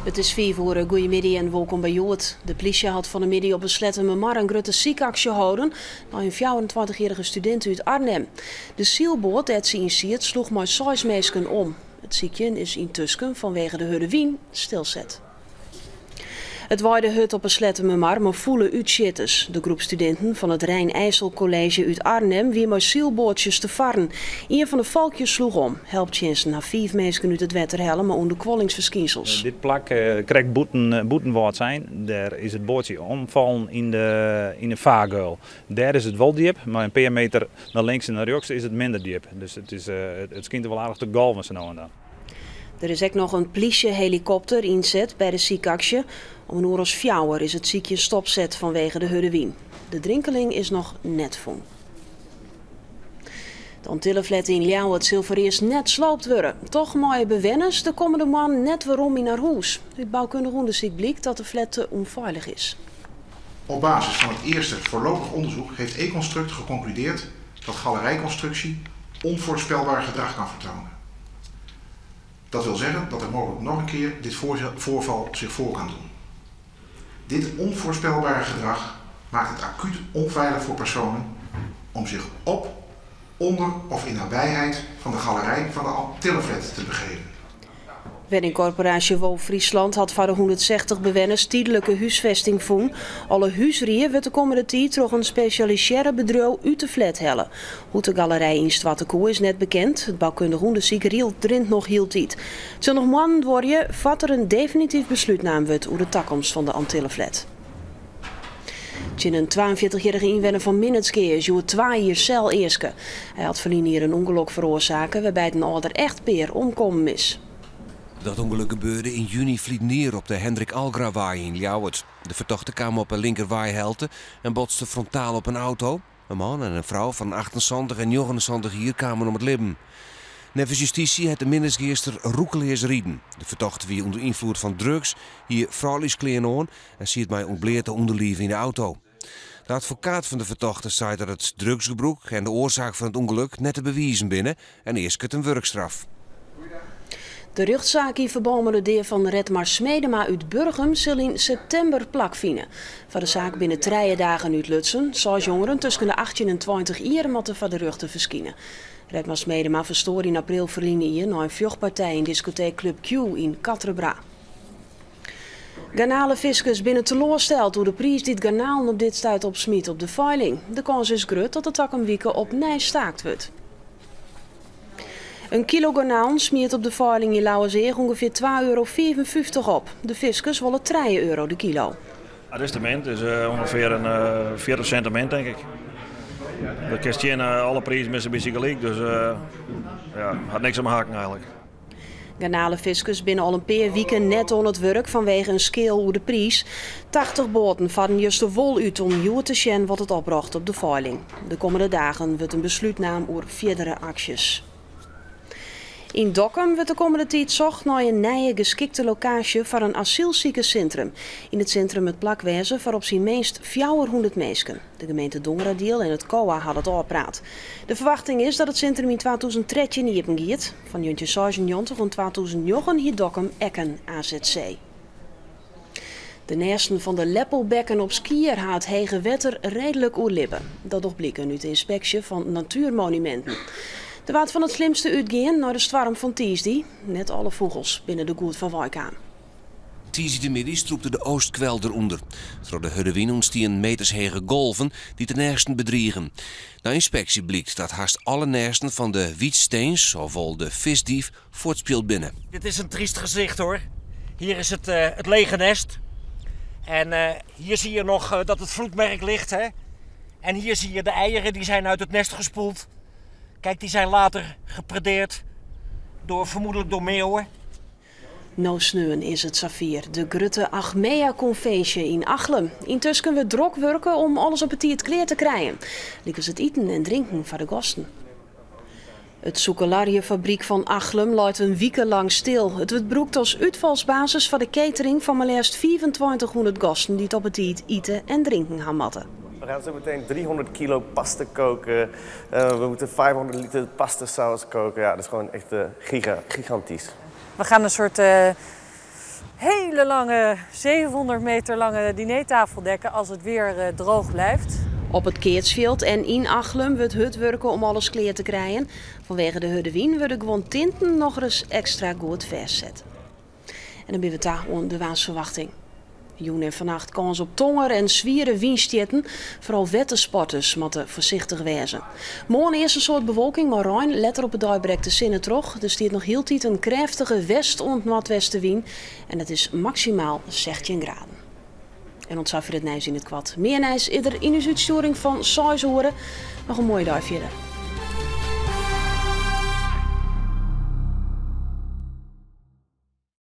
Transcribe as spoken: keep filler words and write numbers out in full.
Het is vijf uur, goedemiddag en welkom bij Jood. De politie had van de middag op Besletten-Memar een grote ziekactie gehouden naar een vierentwintigjarige student uit Arnhem. De zielboot dat ze inziet sloeg maar zes mensen om. Het ziekje is intussen vanwege de hudde wien stilzet. Het waaide hut op Besletten-Memar maar voele uitschitters. De groep studenten van het Rijn-IJssel College uit Arnhem weer maar zielbootjes te varen. Een van de valkjes sloeg om. Helpt Jensen na vijf mensen uit het water hellen, maar onder kwallingsverschijnsels. Dit plak uh, krijgt boeten, boetenwoord zijn. Daar is het bootje omvallen in de, in de vaargeul. Daar is het wel diep, maar een paar meter naar links en naar rechts is het minder diep. Dus het, is, uh, het schijnt er wel aardig te galven zo nou en dan. Er is ook nog een politiehelikopter inzet bij de ziekactie. Om een uur als vier is het ziekje stopzet vanwege de hudde wien. De drinkeling is nog net vol. De Antilleflat in Ljouwert zal voor eerst net sloopt worden. Toch mooie bewenners, de komende man net waarom in haar huis. Het bouwkundig onderzoek blijkt dat de flat te onveilig is. Op basis van het eerste voorlopig onderzoek heeft E-Construct geconcludeerd dat galerijconstructie onvoorspelbaar gedrag kan vertonen. Dat wil zeggen dat er mogelijk nog een keer dit voorval zich voor kan doen. Dit onvoorspelbare gedrag maakt het acuut onveilig voor personen om zich op, onder of in nabijheid van de galerij van de Antilleflat te begeven. Weddingcorporatie Wo Friesland had voor de honderdzestig bewoners tijdelijke huisvesting voen. Alle huisrieën wordt de komende tijd door een specialiseerde bedrijf uit de flat hellen. Hoe de galerij in Stwattekoe is net bekend. Het bouwkundig onderzoek rielt nog heel tijd. Het zal nog maanden worden vat er een definitief besluit naam wordt over de toekomst van de Antilleflat. Een tweeënveertigjarige inwoner van Minnetskeer is twee jaar cel eerste. Hij had verlien hier een ongeluk veroorzaken waarbij een ouder echtpaar omkomen is. Dat ongeluk gebeurde in juni vliet neer op de Hendrik Algrawaai in Ljouwert. De verdachte kwam op een linkerwaaihelte en botste frontaal op een auto. Een man en een vrouw van achtenzeventig en negenenzeventig hier kwamen om het leven. Nevens justitie had de Minnesgeerster roekeleers rieden. De verdachte wie onder invloed van drugs hier vrouwelijks kleren aan en ziet mij ontbleerd onderlieven in de auto. De advocaat van de verdachte zei dat het drugsgebruik en de oorzaak van het ongeluk net te bewijzen binnen en eerst het een werkstraf. De rechtszaak in verband met de deer van Redmar Smedema uit Burgum zal in september plakvinden. Voor de zaak binnen drie dagen uit Lutsen, zes jongeren tussen de achttien en twintig jaar moeten van de rug te verschijnen. Redmar Smedema verstoor in april verliezen hier na een vechtpartij in discotheek Club Q in Katrebra. Garnalenviskers binnen teleursteld hoe de prijs dit garnalen op dit tijd opsmiet op de veiling. De kans is groot dat het ook een week op nij staakt wordt. Een kilo garnalen smeert op de veiling in Lauwerzeeg ongeveer twee euro vierenvijftig op. De viskers willen drie euro de kilo. Het rendement is uh, ongeveer een uh, veertig cent, denk ik. De kerstje uh, alle prijzen met een beetje gelijk, dus uh, ja, had niks aan mijn haken eigenlijk. Garnalenviskers binnen al een paar weken net on het werk vanwege een scale over de prijs. tachtig boten vatten juist de wol uit om juur te zien wat het opbracht op de veiling. De komende dagen wordt een besluit naam over verdere acties. In Dokkum wordt de komende tijd zocht naar een nieuwe geschikte locatie voor een asielziekencentrum. In het centrum het plakwezen waarop zijn meest vierhonderd mensen. De gemeente Dongeradiel en het C O A hadden het oppraat. De verwachting is dat het centrum in tweeduizend dertien niet gaat. Van Juntje zesennegentig en tweeduizend negen hier Dokkum Ekken A Z C. De nesten van de Leppelbekken op Skier had hege wetter redelijk oerlippen. Dat toch blikken uit de inspectie van natuurmonumenten. Er waard van het slimste uitgaan naar de storm van Tiesdy. Net alle vogels binnen de Goed van Wijk aan. Tiesdy de middag stroepte de oostkwel eronder. Door de huddewien ontstien metershege golven die ten nersten bedriegen. Na inspectie blijkt dat haast alle nersten van de wietsteens, ofwel de visdief, voortspeelt binnen. Dit is een triest gezicht hoor. Hier is het, uh, het lege nest. En uh, hier zie je nog uh, dat het vloedmerk ligt. Hè? En hier zie je de eieren die zijn uit het nest gespoeld. Kijk, die zijn later gepredeerd, door, vermoedelijk door meeuwen. No sneeuwen is het Safir, de Grutte Achmea Conventie in Achlem. Intussen kunnen we drok werken om alles op het tiert kleer te krijgen. Likken het eten en drinken van de gasten. Het Soekelarjefabriek van Achlem luidt een weken lang stil. Het wordt broekt als uitvalsbasis van de catering van maar liefst vierentwintighonderd gasten die het op het tiert eten en drinken gaan matten. We gaan zo meteen driehonderd kilo pasta koken. Uh, we moeten vijfhonderd liter pastasaus koken. Ja, dat is gewoon echt uh, giga, gigantisch. We gaan een soort uh, hele lange, zevenhonderd meter lange dinertafeldekken als het weer uh, droog blijft. Op het Keertsveld en in Achlem wordt hut werken om alles kleer te krijgen. Vanwege de Huddewien worden gewoon tinten nog eens extra goed vastzetten. En dan ben we daar onder de waansverwachting. Joen en vannacht kans op tonger en zwieren windstjetten. Vooral wettersporters moeten voorzichtig wezen. Morgen eerst een soort bewolking, maar rein. Letter op het dag breekt de zinnen terug. Er staat nog heel tijd een krachtige west- en noordwestenwind. En het is maximaal zestien graden. En ontzag je het nijs in het kwad. Meer nijs is er in uw uitsturing van zes uur. Nog een mooie dag verder.